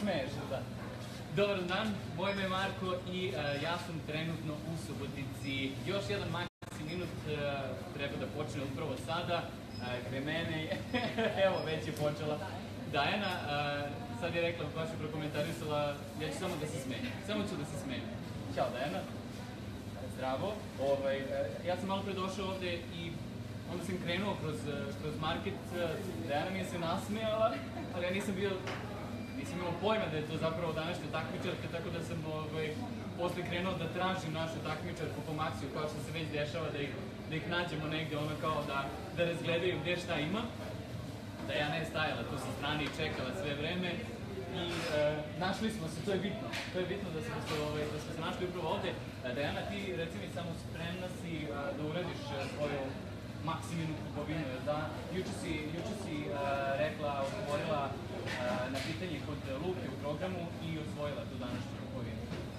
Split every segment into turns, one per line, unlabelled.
smeješ, da. Dobar dan, moje ime je Marko i ja sam trenutno u Subotici. Još jedan maksi minut treba da počne upravo sada. Gde mene, evo već je počela Dajana. Sad je rekla, baš je prokomentarisala, ja ću samo da se smejem. Samo ću da se smejem. Ćao Dajana. Zdravo. Ja sam malo pre došao ovde i onda sam krenuo kroz market. Dajana mi je se nasmejala, ali ja nisam imao pojma da je to zapravo današnja takmičarka, tako da sam posle krenuo da tražim našu takmičarku po Maksiju, kao što se već dešava, da ih nađemo negde, ono kao da razgledaju gde šta ima. Da ja ne stajala tu sa strane i čekala sve vreme i našli smo se, to je bitno. To je bitno da smo se našli upravo ovde. Dajana, ti reci mi samo spremna si da uradiš svoju maksiminu kupovinu, da? Juče si rekla, odgovorila na pitanje kod Luke u programu i osvojila tu današnju kupovinu.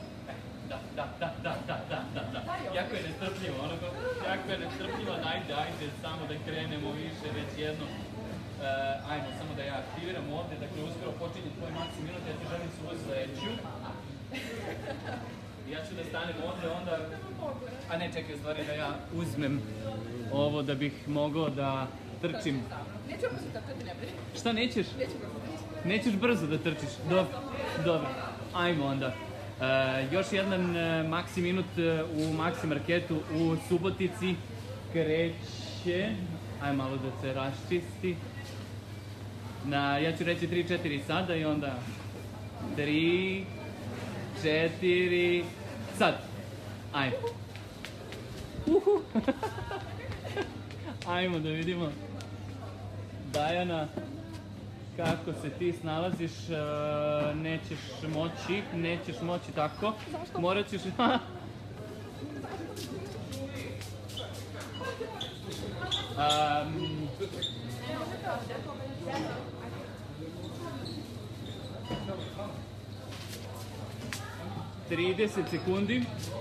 Da. Jako je nestrpljivo, dajde, samo da krenemo više, već jedno. Ajmo, samo da ja aktiviram ovde, dakle uskoro počinje tvoj maksimum, ja ti želim svoju sledeću. Ja ću da stanem ovde, onda... A ne, čekaj, u stvari da ja uzmem ovo da bih mogao da trčim.
Neću brzo trčati, ne brini.
Šta nećeš?
Neću brzo trčati.
Nećeš brzo da trčiš? Dobro. Ajmo onda. Još jedan maksi minut u Maxi Marketu u Subotici kreće. Ajmo malo da se raščisti. Ja ću reći 3-4 sada i onda 3, 4, sad. Ajmo. Ajmo da vidimo. Dajana, kako se ti snalaziš, nećeš moći tako.
Zašto?
Morat ćeš... 30 sekundi.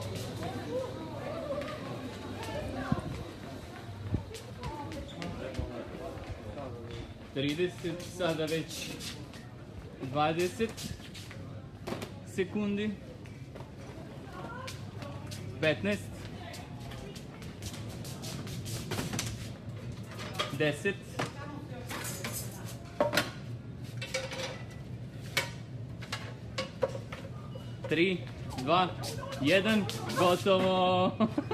Sada već 20 sekundi. 15. 10. 3, 2, 1, gotovo!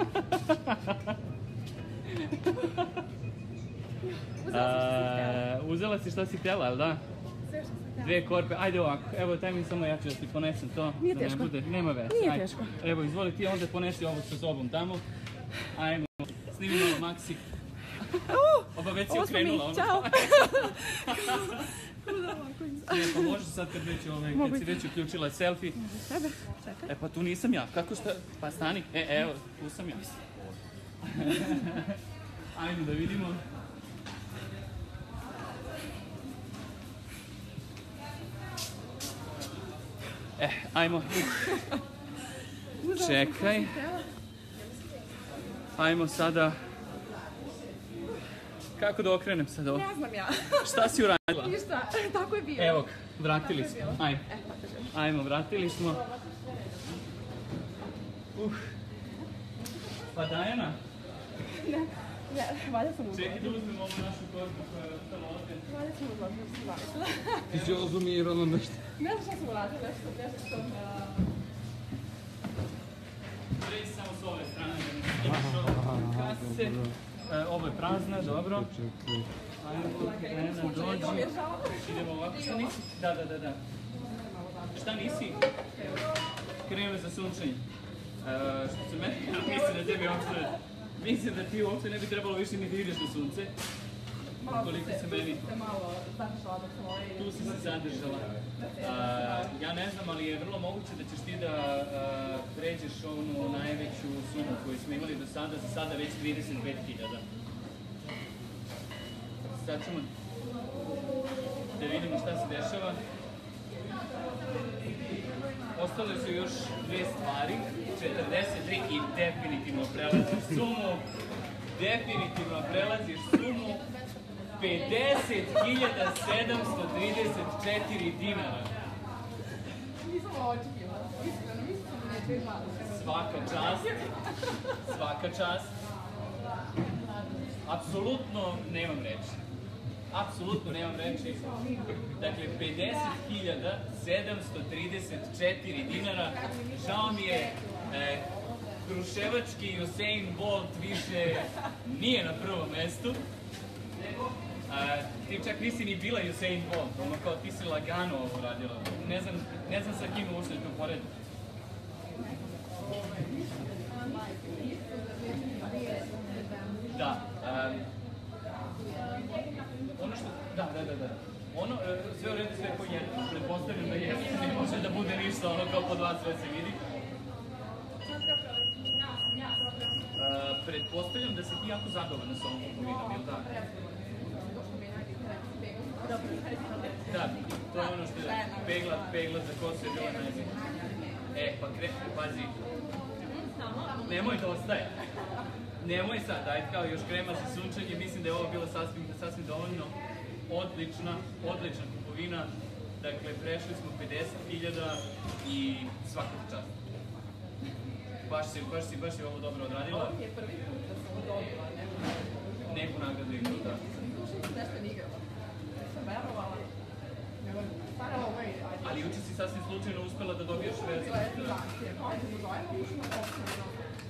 Uzela si šta si htjela, ali da?
Sve što sam htjela.
2 korpe, ajde ovako, evo taj mi samo ja ću da ti ponesem to.
Nije teško.
Nema veze.
Nije teško.
Evo, izvoli ti, onda ponesi ovo sa sobom tamo. Ajmo, snimi malo Maksi. Oba već si okrenula ono.
Ćao!
Ne, pa može sad kad si već uključila selfie.
Sebe, čekaj.
Pa tu nisam ja, kako šta? Pa stani, evo, tu sam ja. Ajmo da vidimo. Ajmo. Čekaj. Ajmo sada. Kako da okrenem sad ovo?
Ne znam ja.
Šta si uradila?
Ništa, tako je bilo.
Evo, vratili smo. Ajmo. Ajmo, vratili smo. Pa Dajana?
Ne, valjda sam uzela.
Čekaj da uzmem ovu našu korpu koja je ostala ovdje.
Valjda sam uzela, što sam zavisla.
Ti si ozumirala nešto.
Ne znam šta sam uradila, nešto što...
Pređi samo s ove strane da ne stiš ovo kase. Ovo je prazna, dobro. Ajmo, Dajana, dođi. Idemo ovako. Šta nisi? Da. Šta nisi? Kreme za sunčanje. Što se meni, mislim da ti uopšte ne bi trebalo više ni da ideš na sunce. Koliko se meni...
malo zadržala dok sam ovaj...
Tu si se zadržala. Ja ne znam, ali je vrlo moguće da ćeš ti da pređeš onu najveću sumu koju smo imali do sada, za sada već 35.000. Sad ćemo da vidimo šta se dešava. Ostale su još 2 stvari, 43 i definitivno prelaziš sumu. Definitivno prelaziš sumu 50.734 dinara.
očekivano. Iskreno, mislim da neće i malo.
Svaka čast. Apsolutno nemam reči. Dakle, 50.734 dinara. Žao mi je, kruševački Usain Bolt više nije na prvom mestu. Ti čak nisi ni bila Usain Bolt, ono kao ti si lagano ovo radila. Ne znam sa kim uopšte to pored. Da. Ono što... Da. Ono, sve u redu, sve po jedno. Pretpostavljam da je, ne može da bude ništa, ono kao po dva sve se vidi. Pretpostavljam da si ti jako zadovoljna sa ovom kupovinom, ili tako? Da, to je ono što je pegla za kosu je bila najbolja. Pa pazi, nemoj da ostaje. Nemoj sad, ajde kao još krema za sunčanje, mislim da je ovo bilo sasvim dovoljno. Odlična kupovina. Dakle, prešli smo 50.000 i svakog časta. Baš si ovo dobro odradila.
Ovo mi je prvi put da sam dobila
neku nagradu igru, da.
Nešto ni igrala. Sam verovala.
Ali juče si sasvim slučajno uspela da dobiješ verziju.
Da, kao je zajemo, ušla općeno.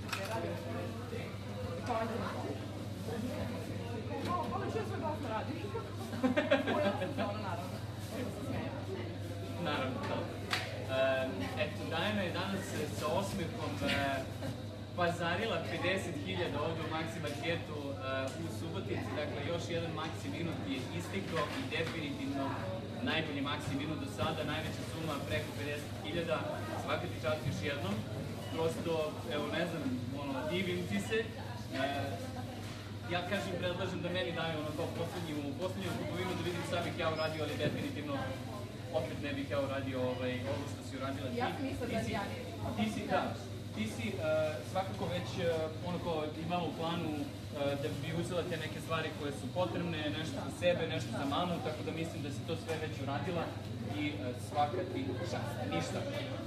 Kao čuje svoj glas na radiju.
Naravno, da. Eto, Dajana je danas sa osmehom pazarila 50.000 ovdje u Maxi Marketu u Subotici. Dakle, još jedan Maxi minut je istikao i definitivno najbolji Maxi minut do sada, najveća suma preko 50.000. Svaka ti čast još jednom. Prosto, evo, ne znam, divim ti se. Ja kažem, predlažem da meni daju ono kao poslednju kupovinu da vidim šta bih ja uradio, ali definitivno opet ne bih ja uradio ovo što si uradila ti.
Ja sam mislila da ja nije.
Ti si svakako već imala u planu da bi uzela te neke stvari koje su potrebne, nešto za sebe, nešto za mamu, tako da mislim da si to sve već uradila i svaka ti čast. Ništa.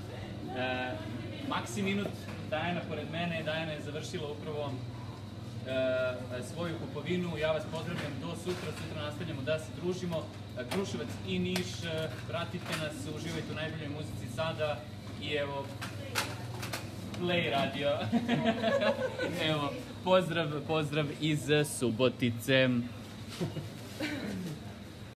Maxi minut, Dajana pored mene, Dajana je završila upravo svoju kupovinu. Ja vas pozdravljam do sutra nastavljamo da se družimo. Kruševac i Niš, pratite nas, uživajte u najboljoj muzici sada i evo, play radio. Evo, pozdrav iz Subotice.